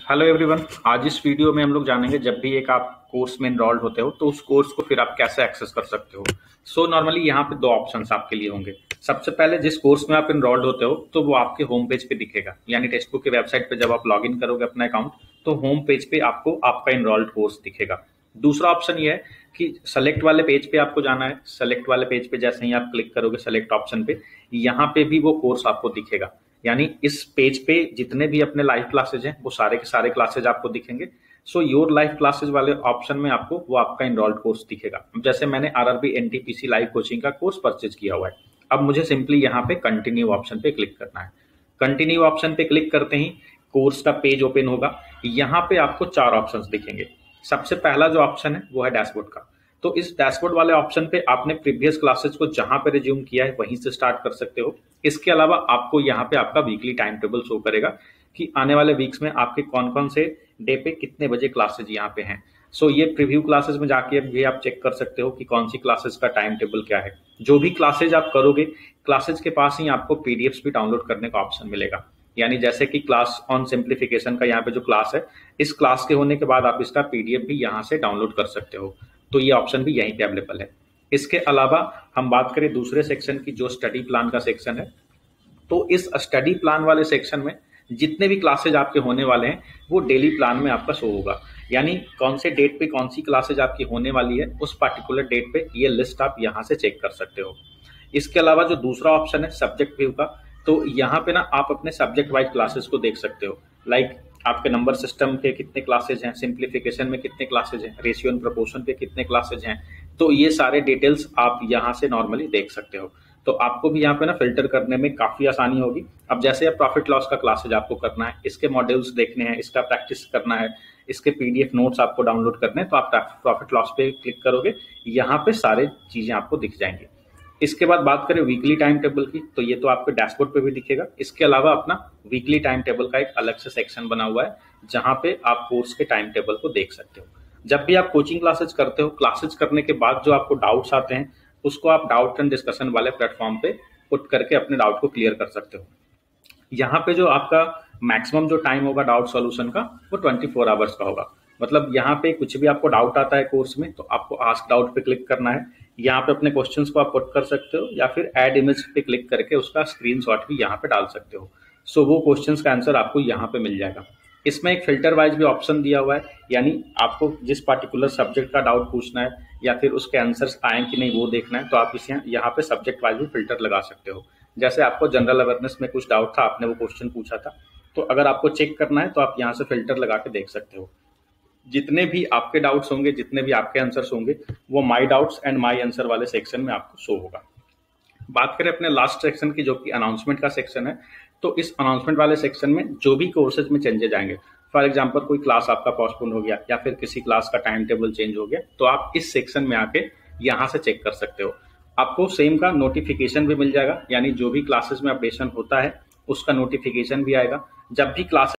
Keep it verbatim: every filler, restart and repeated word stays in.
Hello everyone. आज इस video में हम लोग जानेंगे जब भी एक आप कोर्स में इनरोल्ड होते हो तो उस कोर्स को फिर आप कैसे एक्सेस कर सकते हो। सो so, नॉर्मली यहाँ पे दो ऑप्शंस आपके लिए होंगे। सबसे पहले जिस कोर्स में आप इनरोल्ड होते हो तो वो आपके होम पेज पे दिखेगा, यानी टेक्स्ट बुक की वेबसाइट पे जब आप लॉग इन करोगे अपना अकाउंट तो होम पेज पे आपको आपका इनरोल्ड कोर्स दिखेगा। दूसरा ऑप्शन ये है कि सेलेक्ट वाले पेज पे आपको जाना है। सेलेक्ट वाले पेज पे जैसे ही आप क्लिक करोगे सेलेक्ट ऑप्शन पे, यहाँ पे भी वो कोर्स आपको दिखेगा। यानी इस पेज पे जितने भी अपने लाइव क्लासेज हैं वो सारे के सारे क्लासेज आपको दिखेंगे। सो योर लाइव क्लासेज वाले ऑप्शन में आपको वो आपका इनरोल्ड कोर्स दिखेगा। जैसे मैंने आरआरबी एनटीपीसी लाइव कोचिंग का कोर्स परचेज किया हुआ है। अब मुझे सिंपली यहाँ पे कंटिन्यू ऑप्शन पे क्लिक करना है। कंटिन्यू ऑप्शन पे क्लिक करते ही कोर्स का पेज ओपन होगा। यहाँ पे आपको चार ऑप्शंस दिखेंगे। सबसे पहला जो ऑप्शन है वो है डैशबोर्ड का। तो इस डैशबोर्ड वाले ऑप्शन पे आपने प्रीवियस क्लासेस को जहां पे रिज्यूम किया है वहीं से स्टार्ट कर सकते हो। इसके अलावा आपको यहाँ पे आपका वीकली टाइम टेबल शो करेगा कि आने वाले वीक्स में आपके कौन कौन से डे पे कितने बजे क्लासेज यहाँ पे हैं। सो ये प्रीव्यू क्लासेस में जाके भी आप चेक कर सकते हो कि कौन सी क्लासेस का टाइम टेबल क्या है। जो भी क्लासेज आप करोगे क्लासेज के पास ही आपको पीडीएफ्स भी डाउनलोड करने का ऑप्शन मिलेगा। यानी जैसे कि क्लास ऑन सिंप्लीफिकेशन का यहाँ पे जो क्लास है, इस क्लास के होने के बाद आप इसका पीडीएफ भी यहाँ से डाउनलोड कर सकते हो। तो ये ऑप्शन भी यहीं पे अवेलेबल है। इसके अलावा हम बात करें दूसरे सेक्शन की जो स्टडी प्लान का सेक्शन है, तो इस स्टडी प्लान वाले सेक्शन में जितने भी क्लासेज आपके होने वाले हैं वो डेली प्लान में आपका शो होगा। यानी कौन से डेट पे कौन सी क्लासेज आपकी होने वाली है उस पर्टिकुलर डेट पे ये लिस्ट आप यहाँ से चेक कर सकते हो। इसके अलावा जो दूसरा ऑप्शन है सब्जेक्ट व्यू का, तो यहाँ पे ना आप अपने सब्जेक्ट वाइज क्लासेस को देख सकते हो। लाइक आपके नंबर सिस्टम के कितने क्लासेज हैं, सिंप्लीफिकेशन में कितने क्लासेज हैं, रेशियो एंड प्रोपोर्शन पे कितने क्लासेज हैं। तो ये सारे डिटेल्स आप यहाँ से नॉर्मली देख सकते हो। तो आपको भी यहाँ पे ना फिल्टर करने में काफी आसानी होगी। अब जैसे अब प्रॉफिट लॉस का क्लासेज आपको करना है, इसके मॉड्यूल्स देखने हैं, इसका प्रैक्टिस करना है, इसके पीडीएफ नोट्स आपको डाउनलोड करने हैं, तो आप प्रॉफिट लॉस पे क्लिक करोगे, यहाँ पे सारे चीजें आपको दिख जाएंगी। इसके बाद बात करें वीकली टाइम टेबल की, तो ये तो आपके डैशबोर्ड पे भी दिखेगा। इसके अलावा अपना वीकली टाइम टेबल का एक अलग से सेक्शन बना हुआ है जहां पे आप कोर्स के टाइम टेबल को देख सकते हो। जब भी आप कोचिंग क्लासेज करते हो, क्लासेज करने के बाद जो आपको डाउट्स आते हैं उसको आप डाउट एंड डिस्कशन वाले प्लेटफॉर्म पे पुट करके अपने डाउट को क्लियर कर सकते हो। यहाँ पे जो आपका मैक्सिमम जो टाइम होगा डाउट सॉल्यूशन का वो ट्वेंटी फोर आवर्स का होगा। मतलब यहाँ पे कुछ भी आपको डाउट आता है कोर्स में तो आपको आस्क डाउट पे क्लिक करना है। यहाँ पे अपने क्वेश्चंस को आप पुट कर सकते हो या फिर ऐड इमेज पे क्लिक करके उसका स्क्रीनशॉट भी यहाँ पे डाल सकते हो। सो वो क्वेश्चंस का आंसर आपको यहाँ पे मिल जाएगा। इसमें एक फिल्टर वाइज भी ऑप्शन दिया हुआ है, यानी आपको जिस पर्टिकुलर सब्जेक्ट का डाउट पूछना है या फिर उसके आंसर्स आए कि नहीं वो देखना है तो आप इसे यहाँ पे सब्जेक्ट वाइज भी फिल्टर लगा सकते हो। जैसे आपको जनरल अवेयरनेस में कुछ डाउट था, आपने वो क्वेश्चन पूछा था, तो अगर आपको चेक करना है तो आप यहाँ से फिल्टर लगा के देख सकते हो। जितने भी आपके डाउट्स होंगे, जितने भी आपके आंसर्स होंगे, वो my doubts and my answer वाले सेक्शन में आपको शो होगा। बात करें अपने लास्ट सेक्शन की जो कि अनाउंसमेंट का सेक्शन है, तो इस अनाउंसमेंट वाले सेक्शन में जो भी कोर्सेज में चेंजेज आएंगे, फॉर एग्जांपल कोई क्लास आपका पोस्टपोन हो गया या फिर किसी क्लास का टाइम टेबल चेंज हो गया, तो आप इस सेक्शन में आके यहाँ से चेक कर सकते हो। आपको सेम का नोटिफिकेशन भी मिल जाएगा, यानी जो भी क्लासेस में अपडेशन होता है उसका नोटिफिकेशन भी आएगा। जब भी क्लास